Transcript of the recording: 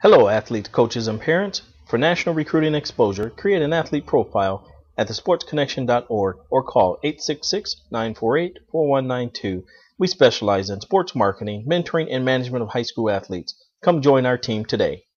Hello, athletes, coaches, and parents. For national recruiting exposure, create an athlete profile at thesportsconnection.org or call 866-948-4192. We specialize in sports marketing, mentoring, and management of high school athletes. Come join our team today.